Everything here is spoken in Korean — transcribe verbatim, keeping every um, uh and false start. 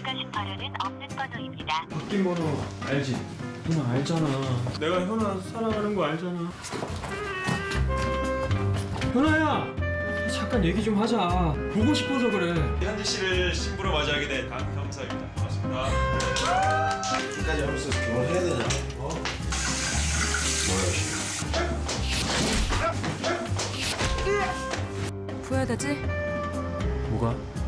입력하신 번호는 없는 번호입니다. 바뀐 번호 알지? 현아 알잖아. 내가 현아 사랑하는 거 알잖아. 현아야! 잠깐 얘기 좀 하자. 보고 싶어서 그래. 현지 씨를 신부로 맞이하게 된 강형사입니다. 반갑습니다. 끝까지 하면서 결혼해야 되냐? 어? 뭐야? 후회되지? 뭐가?